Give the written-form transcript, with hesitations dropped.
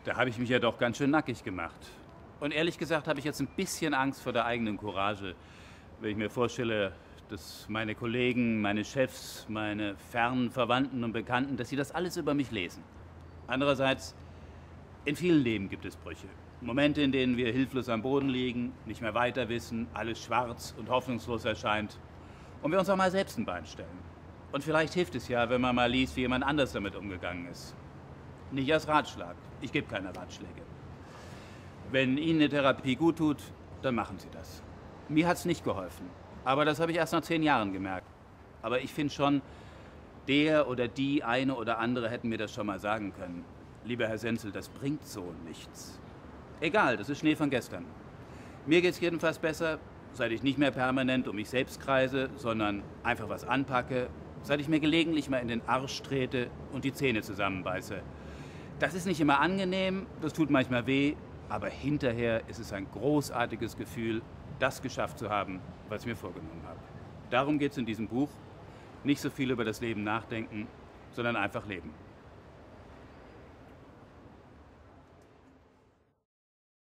Da habe ich mich ja doch ganz schön nackig gemacht. Und ehrlich gesagt habe ich jetzt ein bisschen Angst vor der eigenen Courage, wenn ich mir vorstelle, dass meine Kollegen, meine Chefs, meine fernen Verwandten und Bekannten, dass sie das alles über mich lesen. Andererseits, in vielen Leben gibt es Brüche. Momente, in denen wir hilflos am Boden liegen, nicht mehr weiter wissen, alles schwarz und hoffnungslos erscheint und wir uns auch mal selbst ein Bein stellen. Und vielleicht hilft es ja, wenn man mal liest, wie jemand anders damit umgegangen ist. Nicht als Ratschlag. Ich gebe keine Ratschläge. Wenn Ihnen eine Therapie gut tut, dann machen Sie das. Mir hat es nicht geholfen. Aber das habe ich erst nach 10 Jahren gemerkt. Aber ich finde schon, der oder die eine oder andere hätten mir das schon mal sagen können. Lieber Herr Senzel, das bringt so nichts. Egal, das ist Schnee von gestern. Mir geht es jedenfalls besser, seit ich nicht mehr permanent um mich selbst kreise, sondern einfach was anpacke, seit ich mir gelegentlich mal in den Arsch trete und die Zähne zusammenbeiße. Das ist nicht immer angenehm, das tut manchmal weh, aber hinterher ist es ein großartiges Gefühl, das geschafft zu haben, was ich mir vorgenommen habe. Darum geht es in diesem Buch. Nicht so viel über das Leben nachdenken, sondern einfach leben.